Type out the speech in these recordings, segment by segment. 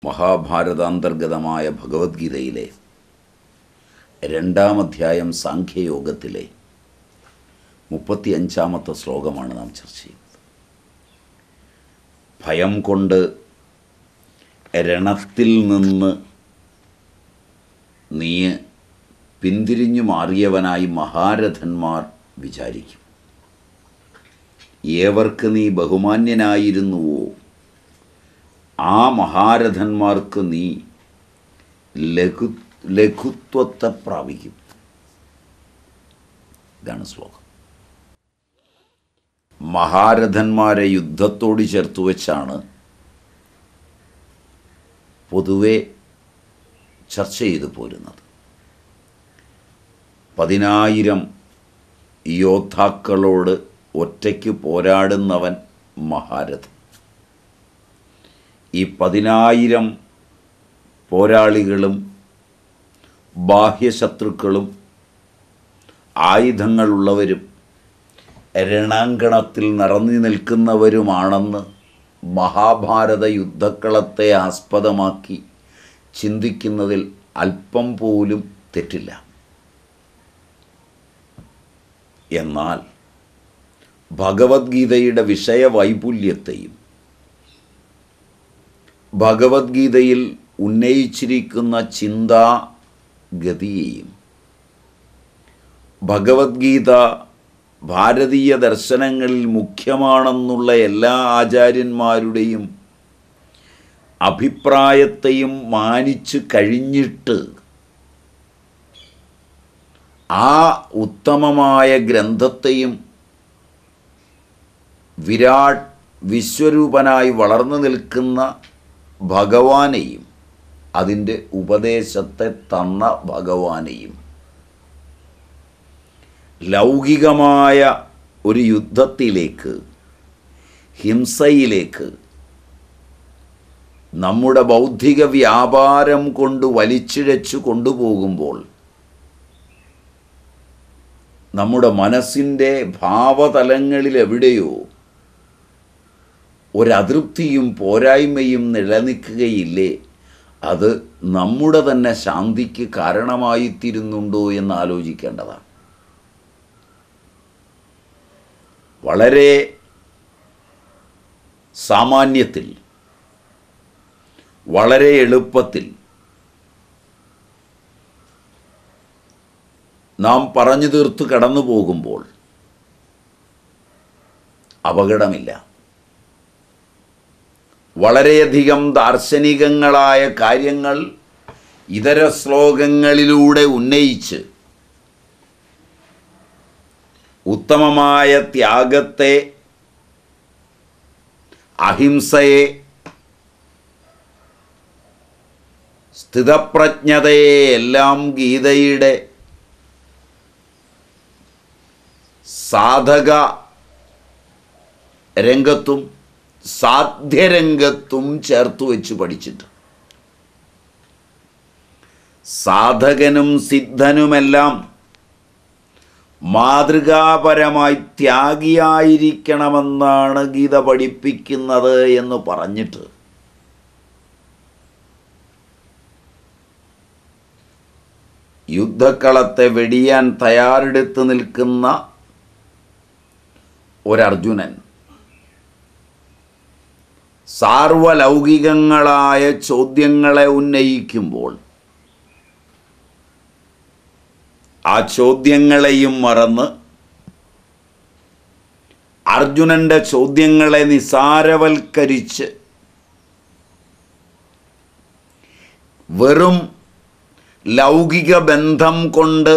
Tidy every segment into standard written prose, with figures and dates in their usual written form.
മഹാഭാരതാന്തർഗതമായ ഭഗവത്ഗീതയിലെ 2-ാം അധ്യായം സാഖ്യയോഗത്തിലെ 35-ാമത്തെ ശ്ലോകമാണ് നാം ചർച്ച ചെയ്യുന്നത്. ഭയം കൊണ്ട് രണത്തിൽ നിന്ന് നീ പിന്തിരിഞ്ഞു മാറിയവനായി മഹാരഥന്മാർ വിചാരിക്കും. ഏവർക്ക് നീ ബഹുമാന്യനായിരുന്നുവോ ആ മഹാരഥന്മാർക്ക് നീ ലഘുത്വത്തെ പ്രാപിക്കും. ഇതാണ് ശ്ലോകം. മഹാരഥന്മാരെ യുദ്ധത്തോട് ചേർത്ത് വെച്ചാണ് പൊതുവെ ചർച്ച ചെയ്തു പോരുന്നത്. 10,000 യോദ്ധാക്കളോട് ഒറ്റയ്ക്ക് പോരാടുന്നവൻ മഹാരഥൻ. ഈ 10,000 പോരാളികളും ബാഹ്യശത്രുക്കളും ആയുധങ്ങളുള്ളവരും രണാങ്കണത്തിൽ നിറഞ്ഞു നിൽക്കുന്നവരുമാണെന്ന് മഹാഭാരത യുദ്ധക്കളത്തെ ആസ്പദമാക്കി ചിന്തിക്കുന്നതിൽ അല്പം പോലും തെറ്റില്ല. എന്നാൽ ഭഗവത്ഗീതയുടെ വിഷയവൈപുല്യത്തെയും ഭഗവത്ഗീതയിൽ ഉന്നയിച്ചിരിക്കുന്ന ചിന്താഗതിയെയും ഭഗവത്ഗീത ഭാരതീയ ദർശനങ്ങളിൽ മുഖ്യമാണെന്നുള്ള എല്ലാ ആചാര്യന്മാരുടെയും അഭിപ്രായത്തെയും മാനിച്ചു കഴിഞ്ഞിട്ട് ആ ഉത്തമമായ ഗ്രന്ഥത്തെയും വിരാട് വിശ്വരൂപനായി വളർന്നു നിൽക്കുന്ന ഭഗവാനെയും അതിൻ്റെ ഉപദേശത്തെ തന്ന ഭഗവാനെയും ലൗകികമായ ഒരു യുദ്ധത്തിലേക്ക്, ഹിംസയിലേക്ക്, നമ്മുടെ ബൗദ്ധിക വ്യാപാരം കൊണ്ട് വലിച്ചിഴച്ചു കൊണ്ടുപോകുമ്പോൾ നമ്മുടെ മനസ്സിൻ്റെ ഭാവതലങ്ങളിൽ എവിടെയോ ഒരതൃപ്തിയും പോരായ്മയും നിലനിൽക്കുകയില്ലേ? അത് നമ്മുടെ തന്നെ ശാന്തിക്ക് കാരണമായിത്തീരുന്നുണ്ടോ എന്ന് ആലോചിക്കേണ്ടതാണ്. വളരെ സാമാന്യത്തിൽ, വളരെ എളുപ്പത്തിൽ നാം പറഞ്ഞു തീർത്ത് കടന്നു പോകുമ്പോൾ അപകടമില്ല. വളരെയധികം ദാർശനികങ്ങളായ കാര്യങ്ങൾ ഇതര ശ്ലോകങ്ങളിലൂടെ ഉന്നയിച്ച് ഉത്തമമായ ത്യാഗത്തെ, അഹിംസയെ, സ്ഥിതപ്രജ്ഞതയെ എല്ലാം ഗീതയുടെ സാധക രംഗത്തും സാധ്യരംഗത്തും ചേർത്ത് വെച്ച് പഠിച്ചിട്ട് സാധകനും സിദ്ധനുമെല്ലാം മാതൃകാപരമായി ത്യാഗിയായിരിക്കണമെന്നാണ് ഗീത പഠിപ്പിക്കുന്നത് എന്ന് പറഞ്ഞിട്ട് യുദ്ധക്കളത്തെ വെടിയാൻ തയ്യാറെടുത്ത് നിൽക്കുന്ന ഒരർജുനൻ സാർവലൗകികങ്ങളായ ചോദ്യങ്ങളെ ഉന്നയിക്കുമ്പോൾ ആ ചോദ്യങ്ങളെയും മറന്ന് അർജുനൻ്റെ ചോദ്യങ്ങളെ നിസാരവൽക്കരിച്ച് വെറും ലൗകിക ബന്ധം കൊണ്ട്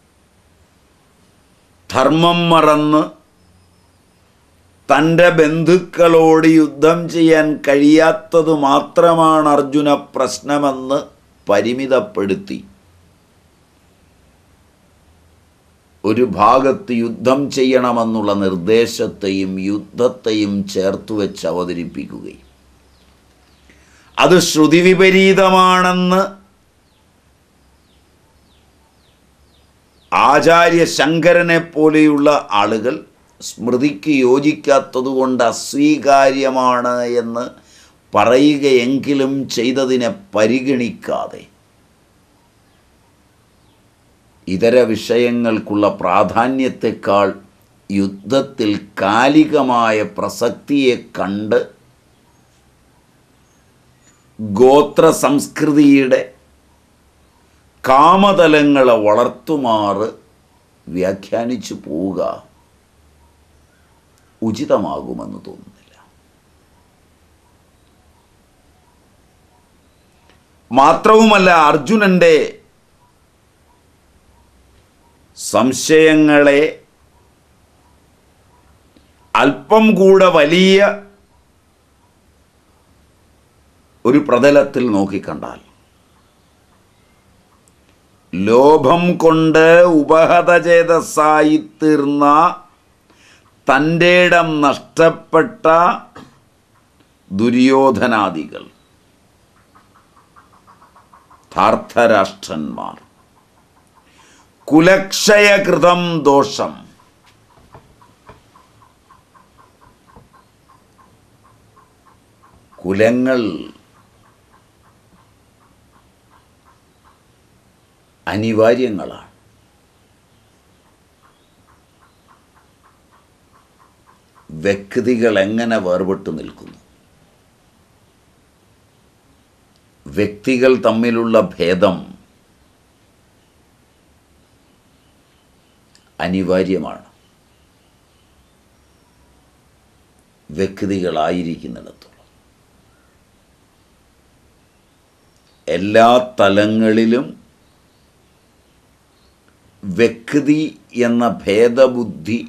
ധർമ്മം മറന്ന് തൻ്റെ ബന്ധുക്കളോട് യുദ്ധം ചെയ്യാൻ കഴിയാത്തതു മാത്രമാണ് അർജുന പ്രശ്നമെന്ന് പരിമിതപ്പെടുത്തി ഒരു ഭാഗത്ത് യുദ്ധം ചെയ്യണമെന്നുള്ള നിർദ്ദേശത്തെയും യുദ്ധത്തെയും ചേർത്ത് വെച്ച് അവതരിപ്പിക്കുകയും അത് ശ്രുതി വിപരീതമാണെന്ന് ആചാര്യ ശങ്കരനെ പോലെയുള്ള ആളുകൾ സ്മൃതിക്ക് യോജിക്കാത്തതുകൊണ്ട് അസ്വീകാര്യമാണ് എന്ന് പറയുകയെങ്കിലും ചെയ്തതിനെ പരിഗണിക്കാതെ ഇതര വിഷയങ്ങൾക്കുള്ള പ്രാധാന്യത്തെക്കാൾ യുദ്ധത്തിൽ കാലികമായ പ്രസക്തിയെ കണ്ട് ഗോത്ര സംസ്കൃതിയുടെ കാമതലങ്ങളെ വളർത്തുമാറ് വ്യാഖ്യാനിച്ചു പോവുക ഉചിതമാകുമെന്ന് തോന്നുന്നില്ല. മാത്രവുമല്ല, അർജുനൻ്റെ സംശയങ്ങളെ അല്പം കൂടെ വലിയ ഒരു പ്രതലത്തിൽ നോക്കിക്കണ്ടാൽ, ലോഭം കൊണ്ട് ഉപഹതചേതസ്സായിത്തീർന്ന തൻ്റെ ഇടം നഷ്ടപ്പെട്ട ദുര്യോധനാദികൾ, ധാർത്തരാഷ്ട്രന്മാർ, കുലക്ഷയകൃതം ദോഷം, കുലങ്ങൾ അനിവാര്യങ്ങളാണ്. വ്യക്തികൾ എങ്ങനെ വേർപെട്ടു നിൽക്കുന്നു? വ്യക്തികൾ തമ്മിലുള്ള ഭേദം അനിവാര്യമാണ്. വ്യക്തികളായിരിക്കുന്നിടത്തോളം എല്ലാ തലങ്ങളിലും വ്യക്തി എന്ന ഭേദബുദ്ധി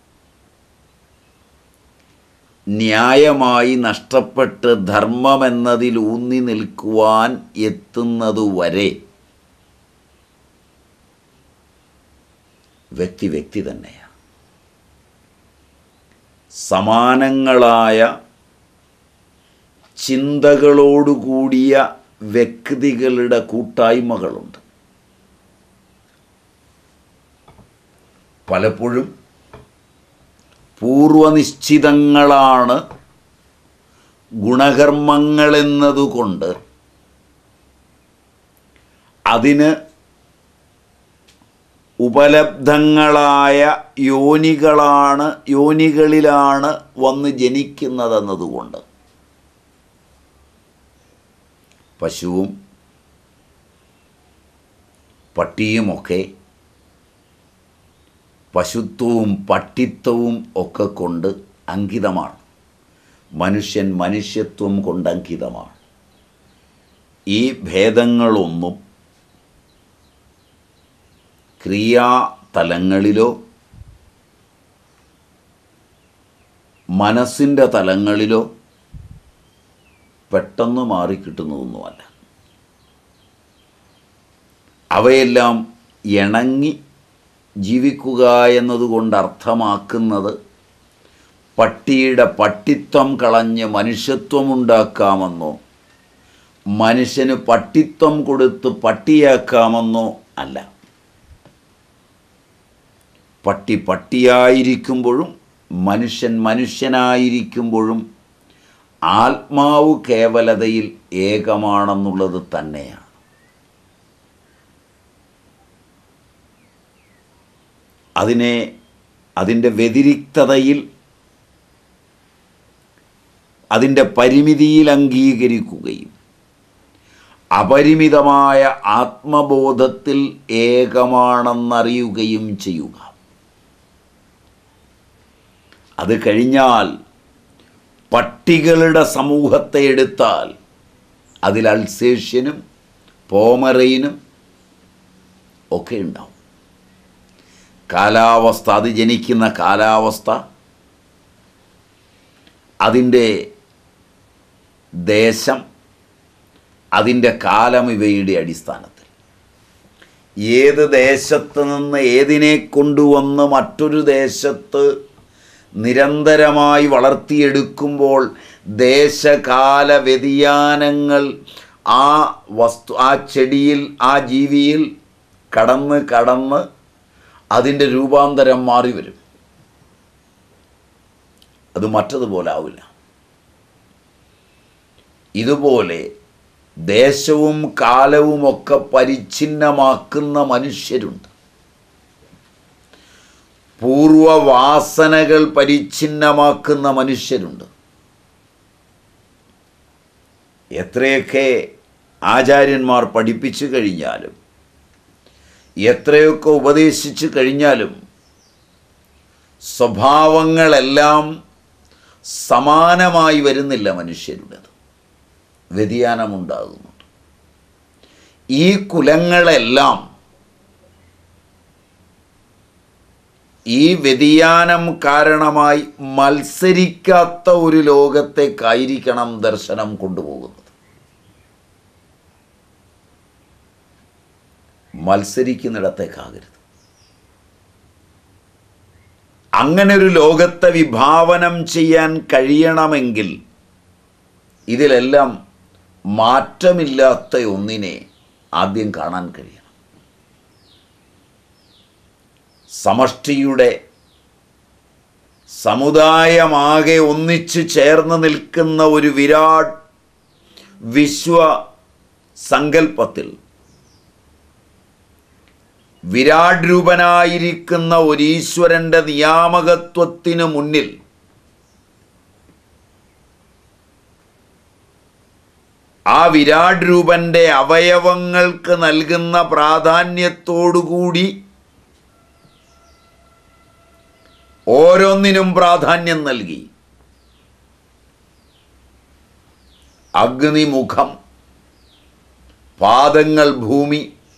ന്യായമായി നഷ്ടപ്പെട്ട് ധർമ്മമെന്നതിൽ ഊന്നി നിൽക്കുവാൻ എത്തുന്നതുവരെ വ്യക്തി തന്നെയാണ്. സമാനങ്ങളായ ചിന്തകളോടുകൂടിയ വ്യക്തികളുടെ കൂട്ടായ്മകളുണ്ട്. പലപ്പോഴും പൂർവനിശ്ചിതങ്ങളാണ് ഗുണകർമ്മങ്ങളെന്നതുകൊണ്ട് അതിന് ഉപലബ്ധങ്ങളായ യോനികളിലാണ് വന്ന് ജനിക്കുന്നതെന്നതുകൊണ്ട് പശുവും പട്ടിയുമൊക്കെ പശുത്വവും പട്ടിത്വവും ഒക്കെ കൊണ്ട് അങ്കിതമാണ്. മനുഷ്യൻ മനുഷ്യത്വം കൊണ്ട് അങ്കിതമാണ്. ഈ ഭേദങ്ങളൊന്നും ക്രിയാതലങ്ങളിലോ മനസ്സിൻ്റെ തലങ്ങളിലോ പെട്ടെന്ന് മാറിക്കിട്ടുന്നതൊന്നുമല്ല. അവയെല്ലാം ഇണങ്ങി ജീവിക്കുക എന്നതുകൊണ്ട് അർത്ഥമാക്കുന്നത് പട്ടിയുടെ പട്ടിത്വം കളഞ്ഞ് മനുഷ്യത്വമുണ്ടാക്കാമെന്നോ മനുഷ്യന് പട്ടിത്വം കൊടുത്ത് പട്ടിയാക്കാമെന്നോ അല്ല. പട്ടി പട്ടിയായിരിക്കുമ്പോഴും മനുഷ്യൻ മനുഷ്യനായിരിക്കുമ്പോഴും ആത്മാവ് കേവലതയിൽ ഏകമാണെന്നുള്ളത് തന്നെയാണ്. അതിൻ്റെ വ്യതിരിക്തതയിൽ അതിൻ്റെ പരിമിതിയിൽ അംഗീകരിക്കുകയും അപരിമിതമായ ആത്മബോധത്തിൽ ഏകമാണെന്നറിയുകയും ചെയ്യുക. അത് കഴിഞ്ഞാൽ പട്ടികളുടെ സമൂഹത്തെ എടുത്താൽ അതിൽ അൽസേഷ്യനും പോമറൈനും ഒക്കെ ഉണ്ടാവും. കാലാവസ്ഥ, അത് ജനിക്കുന്ന കാലാവസ്ഥ, അതിൻ്റെ ദേശം, അതിൻ്റെ കാലം, ഇവയുടെ അടിസ്ഥാനത്തിൽ ഏത് ദേശത്ത് നിന്ന് ഏതിനെ കൊണ്ടുവന്ന് മറ്റൊരു ദേശത്ത് നിരന്തരമായി വളർത്തിയെടുക്കുമ്പോൾ ദേശകാല വ്യതിയാനങ്ങൾ ആ ചെടിയിൽ, ആ ജീവിയിൽ കടന്ന് അതിൻ്റെ രൂപാന്തരം മാറി വരും. അത് മറ്റതുപോലെ ആവില്ല. ഇതുപോലെ ദേശവും കാലവുമൊക്കെ പരിച്ഛിന്നമാക്കുന്ന മനുഷ്യരുണ്ട്. പൂർവവാസനകൾ പരിച്ഛിന്നമാക്കുന്ന മനുഷ്യരുണ്ട്. എത്രയൊക്കെ ആചാര്യന്മാർ പഠിപ്പിച്ചു കഴിഞ്ഞാലും എത്രയൊക്കെ ഉപദേശിച്ചു കഴിഞ്ഞാലും സ്വഭാവങ്ങളെല്ലാം സമാനമായി വരുന്നില്ല. മനുഷ്യരുടേത് വ്യതിയാനമുണ്ടാകുന്നുണ്ട്. ഈ കുലങ്ങളെല്ലാം ഈ വ്യതിയാനം കാരണമായി മത്സരിക്കാത്ത ഒരു ലോകത്തേക്കായിരിക്കണം ദർശനം കൊണ്ടുപോകുന്നത്. മത്സരിക്കുന്നിടത്തേക്കാകരുത്. അങ്ങനെ ഒരു ലോകത്തെ വിഭാവനം ചെയ്യാൻ കഴിയണമെങ്കിൽ ഇതിലെല്ലാം മാറ്റമില്ലാത്ത ഒന്നിനെ ആദ്യം കാണാൻ കഴിയണം. സമഷ്ടിയുടെ സമുദായമാകെ ഒന്നിച്ചു ചേർന്ന് നിൽക്കുന്ന ഒരു വിരാട് വിശ്വ സങ്കല്പത്തിൽ വിരാട് രൂപനായിരിക്കുന്ന ഒരീശ്വരൻ്റെ നിയാമകത്വത്തിനു മുന്നിൽ ആ വിരാട് രൂപൻ്റെ അവയവങ്ങൾക്ക് നൽകുന്ന പ്രാധാന്യത്തോടുകൂടി ഓരോന്നിനും പ്രാധാന്യം നൽകി അഗ്നിമുഖം, പാദങ്ങൾ ഭൂമി,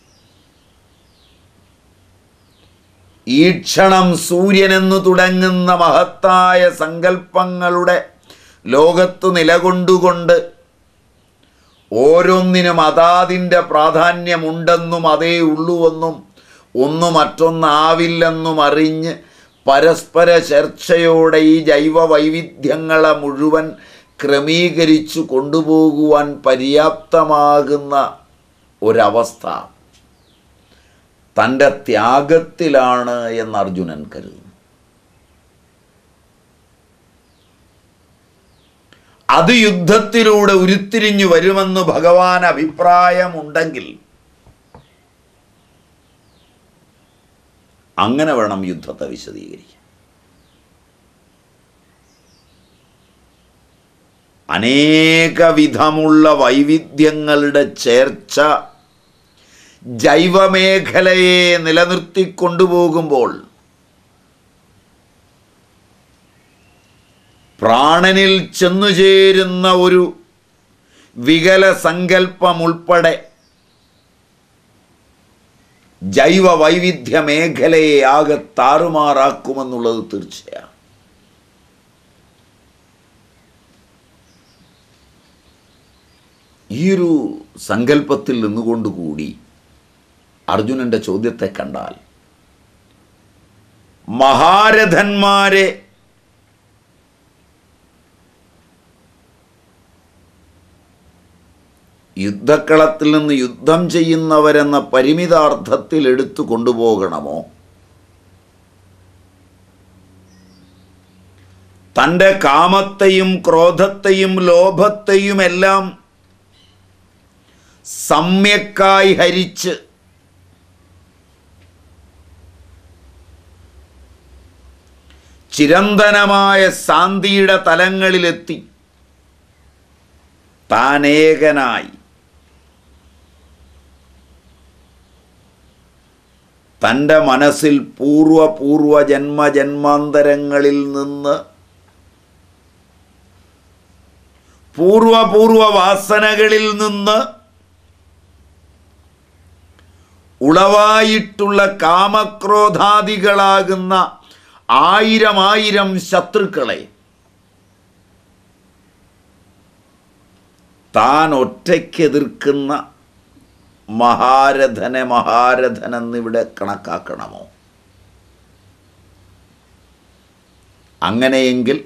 ഈക്ഷണം സൂര്യനെന്നു തുടങ്ങുന്ന മഹത്തായ സങ്കല്പങ്ങളുടെ ലോകത്തു നിലകൊണ്ടുകൊണ്ട് ഓരോന്നിനും അതാതിൻ്റെ പ്രാധാന്യമുണ്ടെന്നും അതേ ഉള്ളുവെന്നും ഒന്നു മറ്റൊന്നാവില്ലെന്നും അറിഞ്ഞ് പരസ്പര ചർച്ചയോടെ ഈ ജൈവ വൈവിധ്യങ്ങളെ മുഴുവൻ ക്രമീകരിച്ചു കൊണ്ടുപോകുവാൻ പര്യാപ്തമാകുന്ന ഒരവസ്ഥ തൻ്റെ ത്യാഗത്തിലാണ് എന്ന് അർജുനൻ കരുതുന്നു. അത് യുദ്ധത്തിലൂടെ ഉരുത്തിരിഞ്ഞു വരുമെന്ന് ഭഗവാൻ അഭിപ്രായമുണ്ടെങ്കിൽ അങ്ങനെ വേണം യുദ്ധത്തെ വിശദീകരിക്കാൻ. അനേകവിധമുള്ള വൈവിധ്യങ്ങളുടെ ചേർച്ച ജൈവമേഖലയെ നിലനിർത്തിക്കൊണ്ടുപോകുമ്പോൾ പ്രാണനിൽ ചെന്നുചേരുന്ന ഒരു വികല സങ്കല്പം ഉൾപ്പെടെ ജൈവ വൈവിധ്യ മേഖലയെ ആകെ താറുമാറാക്കുമെന്നുള്ളത് തീർച്ചയാണ്. ഈയൊരു സങ്കല്പത്തിൽ നിന്നുകൊണ്ടുകൂടി അർജുനൻ്റെ ചോദ്യത്തെ കണ്ടാൽ മഹാരഥന്മാരെ യുദ്ധക്കളത്തിൽ നിന്ന് യുദ്ധം ചെയ്യുന്നവരെന്ന പരിമിതാർത്ഥത്തിൽ എടുത്തു കൊണ്ടുപോകണമോ, തൻ്റെ കാമത്തെയും ക്രോധത്തെയും ലോഭത്തെയുമെല്ലാം സമ്യക്കായി ഹരിച്ച് ചിരന്തനമായ ശാന്തിയുടെ തലങ്ങളിലെത്തി താനേകനായി തൻ്റെ മനസ്സിൽ പൂർവ ജന്മജന്മാന്തരങ്ങളിൽ നിന്ന് പൂർവ വാസനകളിൽ നിന്ന് ഉളവായിട്ടുള്ള കാമക്രോധാദികളാകുന്ന ആയിരം ശത്രുക്കളെ താൻ ഒറ്റയ്ക്കെതിർക്കുന്ന മഹാരഥനെന്നിവിടെ കണക്കാക്കണമോ? അങ്ങനെയെങ്കിൽ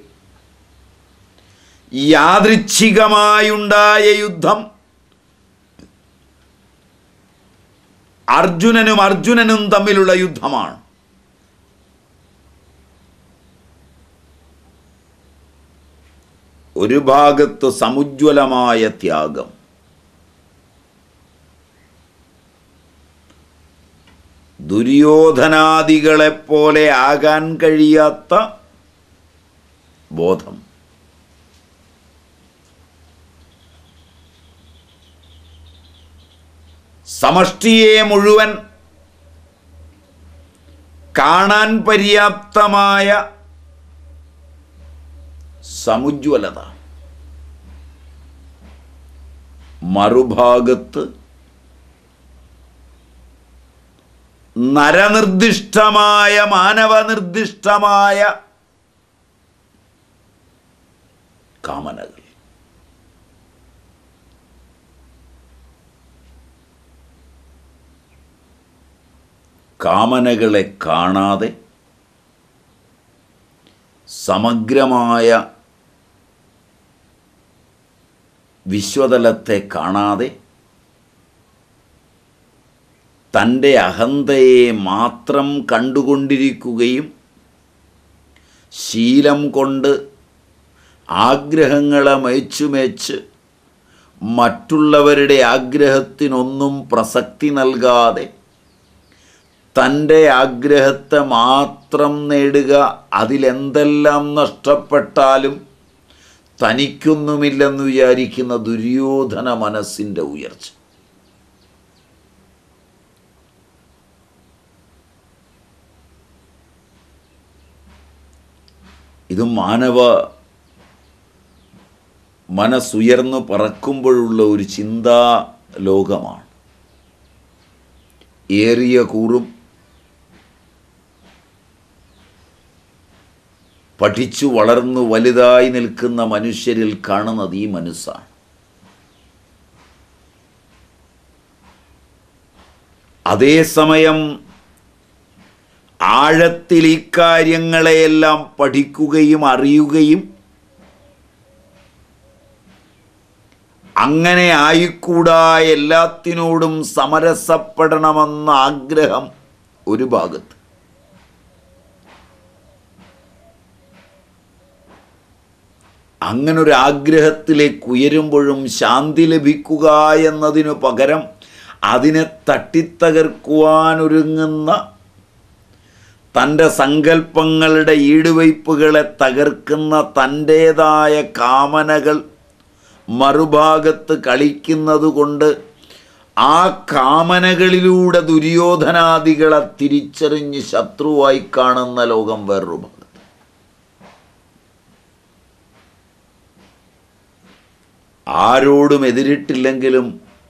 യാദൃച്ഛികമായുണ്ടായ യുദ്ധം അർജുനനും തമ്മിലുള്ള യുദ്ധമാണ്. ഒരു ഭാഗത്ത് സമുജ്വലമായ ത്യാഗം, ദുര്യോധനാദികളെപ്പോലെ ആകാൻ കഴിയാത്ത ബോധം, സമഷ്ടിയെ മുഴുവൻ കാണാൻ പര്യാപ്തമായ സമുജ്വലത, മറുഭാഗത്ത് നരനിർദ്ദിഷ്ടമായ മാനവനിർദ്ദിഷ്ടമായ കാമനകൾ. കാമനകളെ കാണാതെ, സമഗ്രമായ വിശ്വതലത്തെ കാണാതെ, തൻ്റെ അഹന്തയെ മാത്രം കണ്ടുകൊണ്ടിരിക്കുകയും ശീലം കൊണ്ട് ആഗ്രഹങ്ങളെ മേച്ചുമേച്ച് മറ്റുള്ളവരുടെ ആഗ്രഹത്തിനൊന്നും പ്രസക്തി നൽകാതെ തൻ്റെ ആഗ്രഹത്തെ മാത്രം നേടുക, അതിലെന്തെല്ലാം നഷ്ടപ്പെട്ടാലും തനിക്കൊന്നുമില്ലെന്ന് വിചാരിക്കുന്ന ദുര്യോധന മനസ്സിൻ്റെ ഉയർച്ച. ഇത് മാനവ മനസ്സുയർന്നു പറക്കുമ്പോഴുള്ള ഒരു ചിന്താ ലോകമാണ്. ഏറിയ കൂറും പഠിച്ചു വളർന്നു വലുതായി നിൽക്കുന്ന മനുഷ്യരിൽ കാണുന്നത് ഈ മനസ്സാണ്. അതേസമയം ആഴത്തിൽ ഈ കാര്യങ്ങളെയെല്ലാം പഠിക്കുകയും അറിയുകയും അങ്ങനെ ആയിക്കൂടാ, എല്ലാത്തിനോടും സമരസപ്പെടണമെന്ന ആഗ്രഹം ഒരു ഭാഗത്ത്, അങ്ങനൊരു ആഗ്രഹത്തിലേക്ക് ഉയരുമ്പോഴും ശാന്തി ലഭിക്കുക എന്നതിനു പകരം അതിനെ തട്ടിത്തകർക്കുവാനൊരുങ്ങുന്ന തൻ്റെ സങ്കല്പങ്ങളുടെ ഈടുവയ്പ്പുകളെ തകർക്കുന്ന തൻ്റേതായ കാമനകൾ മറുഭാഗത്ത് കളിക്കുന്നത് കൊണ്ട് ആ കാമനകളിലൂടെ ദുര്യോധനാദികളെ തിരിച്ചറിഞ്ഞ് ശത്രുവായി കാണുന്ന ലോകം വേറൊരു ഭാഗത്ത്. ആരോടും എതിരിട്ടില്ലെങ്കിലും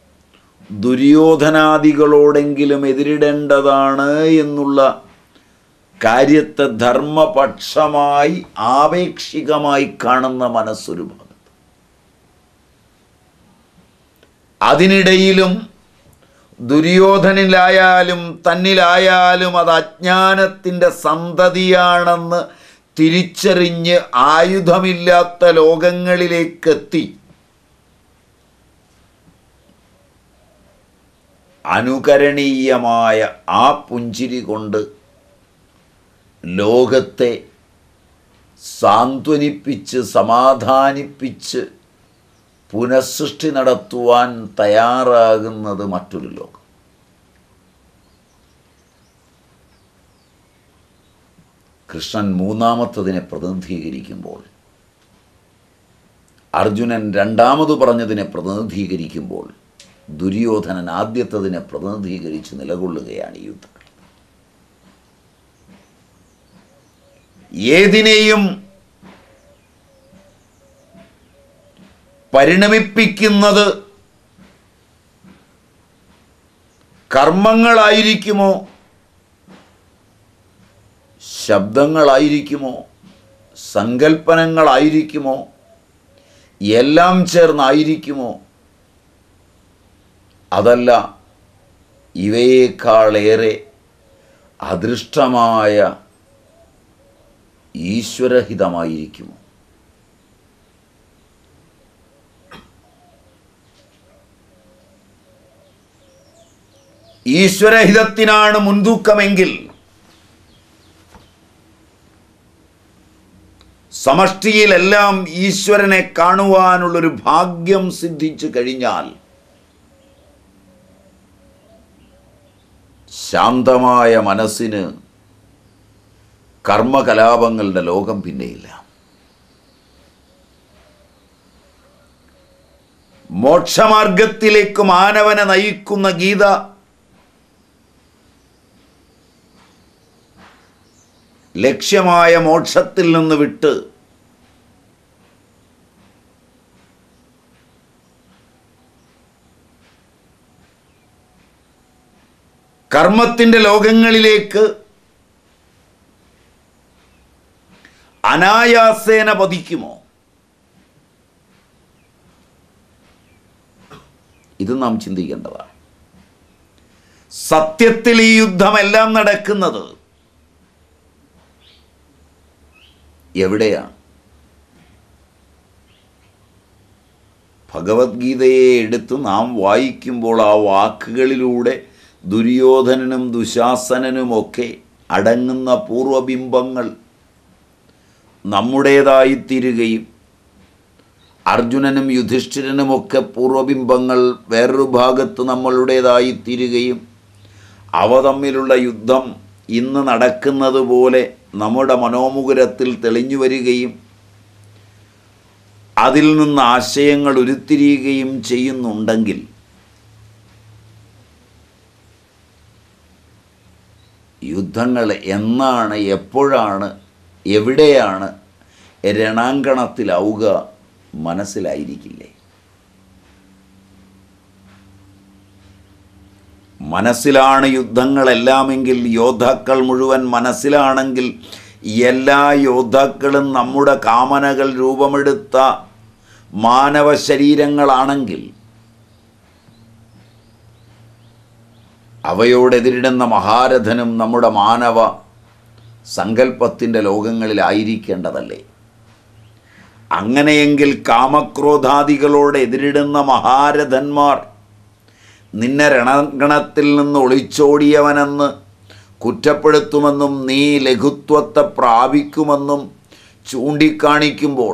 ദുര്യോധനാദികളോടെങ്കിലും എതിരിടേണ്ടതാണ് എന്നുള്ള കാര്യത്തെ ധർമ്മപക്ഷമായി ആപേക്ഷികമായി കാണുന്ന മനസ്സൊരു ഭാഗത്ത്. അതിനിടയിലും ദുര്യോധനിലായാലും തന്നിലായാലും അത് അജ്ഞാനത്തിൻ്റെ സന്തതിയാണെന്ന് തിരിച്ചറിഞ്ഞ് ആയുധമില്ലാത്ത ലോകങ്ങളിലേക്കെത്തി അനുകരണീയമായ ആ പുഞ്ചിരി കൊണ്ട് ലോകത്തെ സാന്ത്വനിപ്പിച്ച് സമാധാനിപ്പിച്ച് പുനഃസൃഷ്ടി നടത്തുവാൻ തയ്യാറാകുന്നത് മറ്റൊരു ലോകം. കൃഷ്ണൻ മൂന്നാമത്തതിനെ പ്രതിനിധീകരിക്കുമ്പോൾ, അർജുനൻ രണ്ടാമത് പറഞ്ഞതിനെ പ്രതിനിധീകരിക്കുമ്പോൾ, ദുര്യോധനൻ ആദ്യത്തതിനെ പ്രതിനിധീകരിച്ച് നിലകൊള്ളുകയാണ് ഈ യുദ്ധം. ഏതിനെയും പരിണമിപ്പിക്കുന്നത് കർമ്മങ്ങളായിരിക്കുമോ, ശബ്ദങ്ങളായിരിക്കുമോ, സങ്കൽപ്പനങ്ങളായിരിക്കുമോ, എല്ലാം ചേർന്നായിരിക്കുമോ? അതല്ല, ഇവയേക്കാളേറെ അദൃഷ്ടമായ ഈശ്വരഹിതമായിരിക്കുമോ? ഈശ്വരഹിതത്തിനാണ് മുൻതൂക്കമെങ്കിൽ സമഷ്ടിയിലെല്ലാം ഈശ്വരനെ കാണുവാനുള്ളൊരു ഭാഗ്യം സിദ്ധിച്ചു കഴിഞ്ഞാൽ ശാന്തമായ മനസ്സിന് കർമ്മകലാപങ്ങളുടെ ലോകം പിന്നെയില്ല. മോക്ഷമാർഗത്തിലേക്ക് മാനവനെ നയിക്കുന്ന ഗീത ലക്ഷ്യമായ മോക്ഷത്തിൽ നിന്ന് വിട്ട് കർമ്മത്തിൻ്റെ ലോകങ്ങളിലേക്ക് അനായാസേന പതിക്കുമോ? ഇത് നാം ചിന്തിക്കേണ്ടതാണ്. സത്യത്തിൽ ഈ യുദ്ധമെല്ലാം നടക്കുന്നത് എവിടെയാണ്? ഭഗവത്ഗീതയെ എടുത്ത് നാം വായിക്കുമ്പോൾ ആ വാക്കുകളിലൂടെ ദുര്യോധനനും ദുശാസനനുമൊക്കെ അടങ്ങുന്ന പൂർവബിംബങ്ങൾ നമ്മുടേതായിത്തീരുകയും അർജുനനും യുധിഷ്ഠിരനുമൊക്കെ പൂർവബിംബങ്ങൾ വേറൊരു ഭാഗത്ത് നമ്മളുടേതായിത്തീരുകയും അവ തമ്മിലുള്ള യുദ്ധം ഇന്ന് നടക്കുന്നത് പോലെ നമ്മുടെ മനോമുകുരത്തിൽ തെളിഞ്ഞു വരികയും അതിൽ നിന്ന് ആശയങ്ങൾ ഉരുത്തിരിയുകയും ചെയ്യുന്നുണ്ടെങ്കിൽ യുദ്ധങ്ങൾ എന്നാണ്, എപ്പോഴാണ്, എവിടെയാണ് രണാങ്കണത്തിലാവുക മനസ്സിലായിരിക്കില്ലേ? മനസ്സിലാണ് യുദ്ധങ്ങളെല്ലാമെങ്കിൽ, യോദ്ധാക്കൾ മുഴുവൻ മനസ്സിലാണെങ്കിൽ, എല്ലാ യോദ്ധാക്കളും നമ്മുടെ കാമനകൾ രൂപമെടുത്ത മാനവ ശരീരങ്ങളാണെങ്കിൽ അവയോടെതിരിടുന്ന മഹാരഥനും നമ്മുടെ മാനവ സങ്കല്പത്തിൻ്റെ ലോകങ്ങളിലായിരിക്കേണ്ടതല്ലേ? അങ്ങനെയെങ്കിൽ കാമക്രോധാദികളോട് എതിരിടുന്ന മഹാരഥന്മാർ നിന്നെ രണഗണത്തിൽ നിന്ന് ഒളിച്ചോടിയവനെന്ന് കുറ്റപ്പെടുത്തുമെന്നും നീ ലഘുത്വത്തെ പ്രാപിക്കുമെന്നും ചൂണ്ടിക്കാണിക്കുമ്പോൾ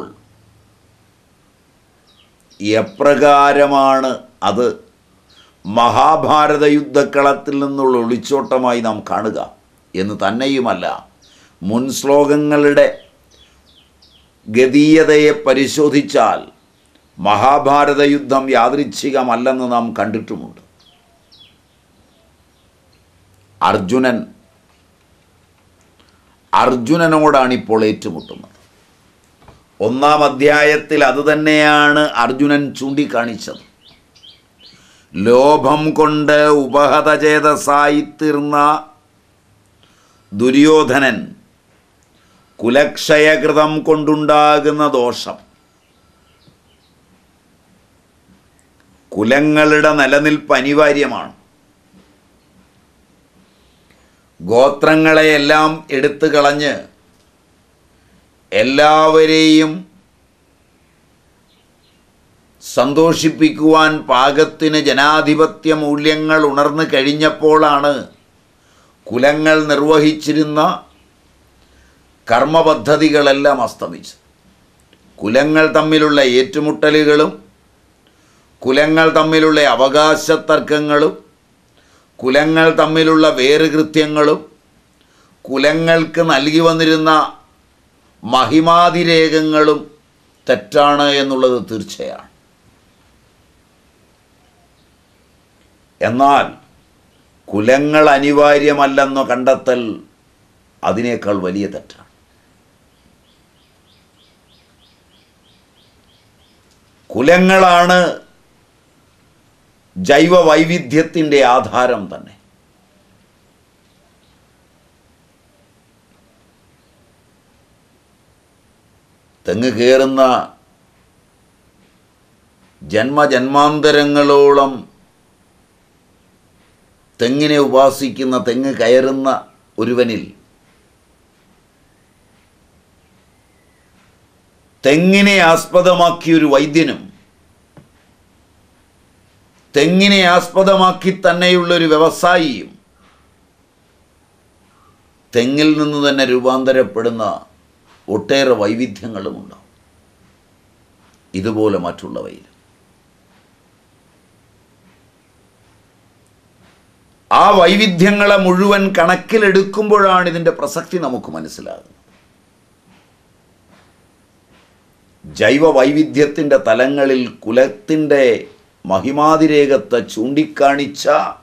എപ്രകാരമാണ് അത് മഹാഭാരത യുദ്ധക്കളത്തിൽ നിന്നുള്ള ഒളിച്ചോട്ടമായി നാം കാണുക എന്ന് തന്നെയുമല്ല, മുൻ ശ്ലോകങ്ങളുടെ ഗതീയതയെ പരിശോധിച്ചാൽ മഹാഭാരത യുദ്ധം യാദൃച്ഛികമല്ലെന്ന് നാം കണ്ടിട്ടുമുണ്ട്. അർജുനനോടാണിപ്പോൾ ഏറ്റുമുട്ടുന്നത്. 1-ാം അധ്യായത്തിൽ അതുതന്നെയാണ് അർജുനൻ ചൂണ്ടിക്കാണിച്ചത്. ലോഭം കൊണ്ട് ഉപഹതചേതസായിത്തീർന്ന ദുര്യോധനൻ കുലക്ഷയകൃതം കൊണ്ടുണ്ടാകുന്ന ദോഷം, കുലങ്ങളുടെ നിലനിൽപ്പ് അനിവാര്യമാണ്. ഗോത്രങ്ങളെയെല്ലാം എടുത്തു കളഞ്ഞ് എല്ലാവരെയും സന്തോഷിപ്പിക്കുവാൻ പാകത്തിന് ജനാധിപത്യ മൂല്യങ്ങൾ ഉണർന്നു കഴിഞ്ഞപ്പോഴാണ് കുലങ്ങൾ നിർവഹിച്ചിരുന്ന കർമ്മപദ്ധതികളെല്ലാം അസ്തമിച്ചത്. കുലങ്ങൾ തമ്മിലുള്ള ഏറ്റുമുട്ടലുകളും കുലങ്ങൾ തമ്മിലുള്ള അവകാശ തർക്കങ്ങളും കുലങ്ങൾ തമ്മിലുള്ള വേറുകൃത്യങ്ങളും കുലങ്ങൾക്ക് നൽകി വന്നിരുന്ന മഹിമാതിരേകങ്ങളും തെറ്റാണ് എന്നുള്ളത് തീർച്ചയാണ്. എന്നാൽ കുലങ്ങൾ അനിവാര്യമല്ലെന്ന് കണ്ടെത്തൽ അതിനേക്കാൾ വലിയ തെറ്റാണ്. കുലങ്ങളാണ് ജൈവ വൈവിധ്യത്തിൻ്റെ ആധാരം തന്നെ. തെങ്ങ് കയറുന്ന ജന്മജന്മാന്തരങ്ങളോളം തെങ്ങിനെ ഉപാസിക്കുന്ന, തെങ്ങ് കയറുന്ന ഒരുവനിൽ തെങ്ങിനെ ആസ്പദമാക്കിയൊരു വൈദ്യനും തെങ്ങിനെ ആസ്പദമാക്കി തന്നെയുള്ളൊരു വ്യവസായിയും തെങ്ങിൽ നിന്ന് തന്നെ രൂപാന്തരപ്പെടുന്ന ഒട്ടേറെ വൈവിധ്യങ്ങളുമുണ്ടാവും. ഇതുപോലെ മറ്റുള്ളവയിൽ ആ വൈവിധ്യങ്ങളെ മുഴുവൻ കണക്കിലെടുക്കുമ്പോഴാണ് ഇതിൻ്റെ പ്രസക്തി നമുക്ക് മനസ്സിലാകുന്നത്. ജൈവ വൈവിധ്യത്തിൻ്റെ തലങ്ങളിൽ കുലത്തിൻ്റെ മഹിമാതിരേകത്തെ ചൂണ്ടിക്കാണിച്ച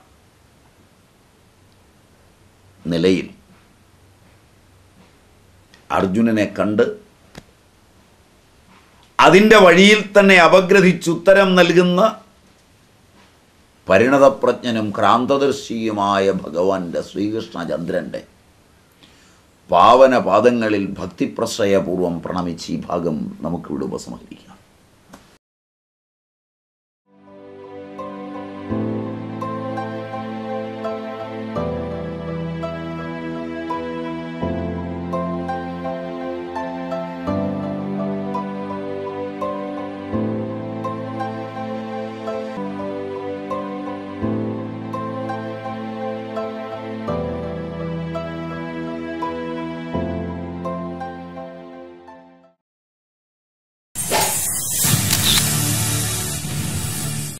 നിലയിൽ അർജുനനെ കണ്ട് അതിൻ്റെ വഴിയിൽ തന്നെ അപഗ്രഥിച്ചുത്തരം നൽകുന്ന പരിണതപ്രജ്ഞനും ക്രാന്തദർശിയുമായ ഭഗവാന്റെ ശ്രീകൃഷ്ണചന്ദ്രൻ്റെ പാവന പാദങ്ങളിൽ ഭക്തിപ്രശ്രയപൂർവം പ്രണമിച്ച് ഈ ഭാഗം നമുക്കിവിടെ ഉപസംഹരിക്കാം.